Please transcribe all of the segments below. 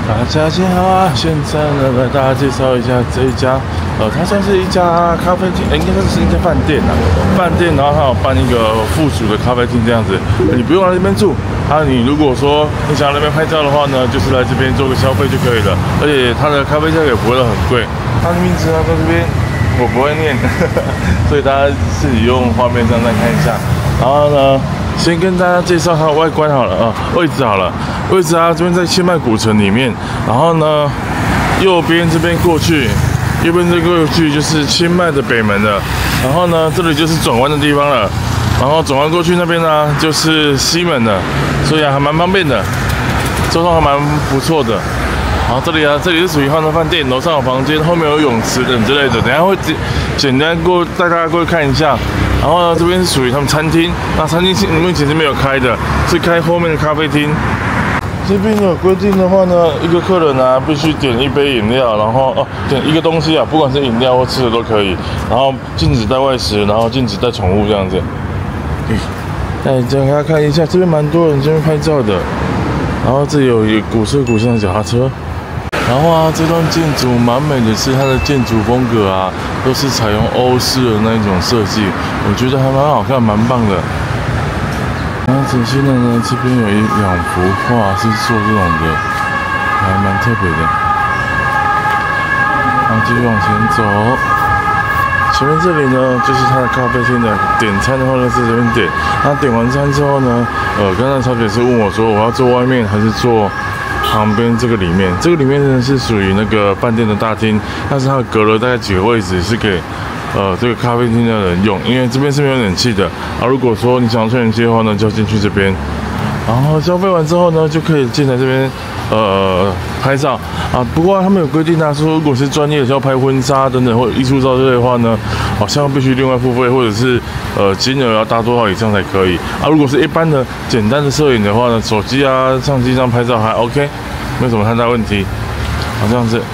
大家好啊！现在呢，来大家介绍一下这一家，它算是一家咖啡厅，应该算是一家饭店啊。饭店，然后它有办一个附属的咖啡厅这样子，你不用来这边住。你如果说你想要那边拍照的话呢，就是来这边做个消费就可以了。而且它的咖啡价也不会很贵。它的名字呢，在这边我不会念，所以大家自己用画面上再看一下。然后呢，先跟大家介绍它的外观好了啊，位置好了。位置啊，这边在清迈古城里面，然后呢，右边这边过去就是清迈的北门了，然后呢，这里就是转弯的地方了，然后转弯过去那边呢就是西门了，所以还蛮方便的，交通还蛮不错的。然后这里是属于欢乐饭店，楼上有房间，后面有泳池等之类的，等一下会简单带大家过去看一下。然后呢，这边是属于他们餐厅，那餐厅目前是没有开的，是开后面的咖啡厅。这边有规定的话呢，一个客人啊必须点一杯饮料，然后点一个东西啊，不管是饮料或吃的都可以，然后禁止带外食，然后禁止带宠物这样子。那你给大家看一下，这边蛮多人这边拍照的，然后这里有一古色古香的脚踏车，然后啊，这栋建筑蛮美的是它的建筑风格啊，都是采用欧式的那一种设计，我觉得还蛮好看，蛮棒的。然后仔细的呢，这边有2幅画是做这种的，还蛮特别的。然后继续往前走，前面这里呢就是它的咖啡厅的，点餐的话呢是这边点。那点完餐之后呢，刚才小姐是问我说我要坐外面还是坐旁边这个里面？这个里面呢是属于那个饭店的大厅，但是它隔了大概几个位置是给这个咖啡厅的人用，因为这边是没有冷气的。如果说你想要吹冷气的话呢，就要进去这边。然后消费完之后呢，就可以进来这边拍照啊。不过他们有规定啊，说如果是专业的要拍婚纱等等或者艺术照之类的话呢，好像必须另外付费，或者是金额要达多少以上才可以啊。如果是一般的简单的摄影的话呢，手机啊、相机上拍照还 OK， 没有什么太大问题。好，这样子。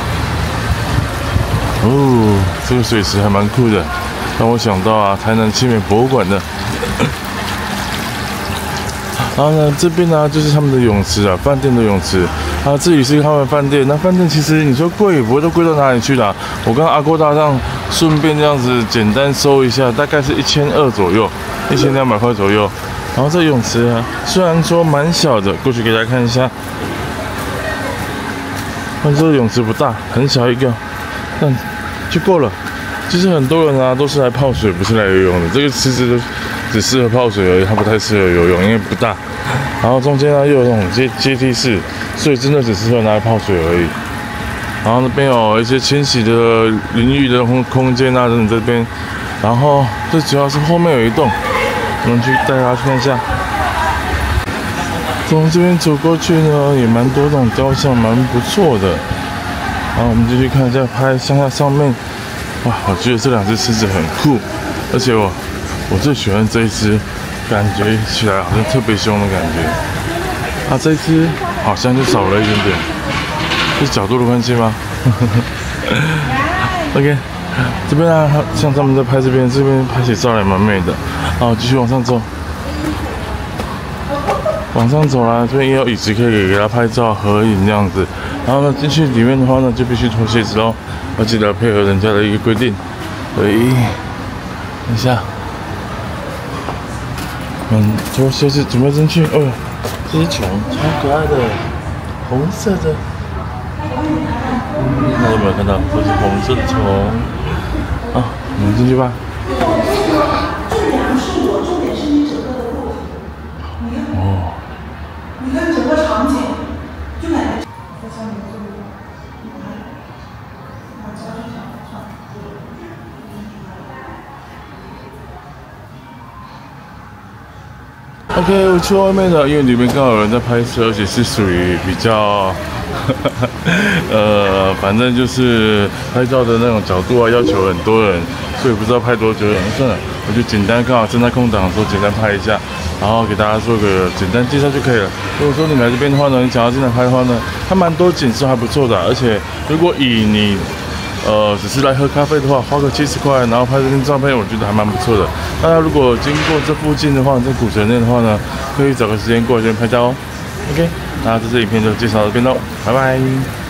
哦，这个水池还蛮酷的，让我想到啊，台南青美博物馆的。然后呢，这边呢就是他们的泳池啊，饭店的泳池。这里是他们饭店。那饭店其实你说贵也不会都贵到哪里去啦。我刚刚Agoda上顺便这样子简单搜一下，大概是1200左右，1200块左右。然后这泳池啊，虽然说蛮小的，过去给大家看一下。但这个泳池不大，很小一个，但就够了。其实很多人啊都是来泡水，不是来游泳的。这个池子只适合泡水而已，它不太适合游泳，因为不大。然后中间呢又有那种阶梯式，所以真的只适合拿来泡水而已。然后那边有一些清洗的淋浴的空间啊等等这边。然后最主要是后面有一栋，我们去带大家去看一下。从这边走过去呢，也蛮多那种雕像，蛮不错的。然后我们继续看一下，拍上面。哇，我觉得这2只狮子很酷，而且我最喜欢这一只，感觉起来好像特别凶的感觉。这一只好像就少了一点点，是角度的关系吗？OK， 这边啊，像他们在拍这边拍起照来蛮美的。好，继续往上走。往上走啦，这边也有椅子可以给他拍照合影这样子。然后呢，进去里面的话呢，就必须脱鞋子哦，要记得配合人家的一个规定。等一下，脱鞋子准备进去。哦，这只虫超可爱的，红色的。大家有没有看到？这是红色的虫。好，我们进去吧。 你看整个场景，就感觉在上面做一个，把胶去上。 OK， 我去外面了，因为里面刚好有人在拍摄，而且是属于比较，反正就是拍照的那种角度啊，要求很多人，所以不知道拍多久。算了，我就简单刚好正在空档的时候简单拍一下。然后给大家做个简单介绍就可以了。如果说你来这边的话呢，你想要进来拍的话呢，它蛮多景色还不错的，而且如果以你只是来喝咖啡的话，花个70块，然后拍这张照片，我觉得还蛮不错的。大家如果经过这附近的话，在古城内的话呢，可以找个时间过来这边拍照哦。OK。 那这支影片就介绍到这边喽，拜拜。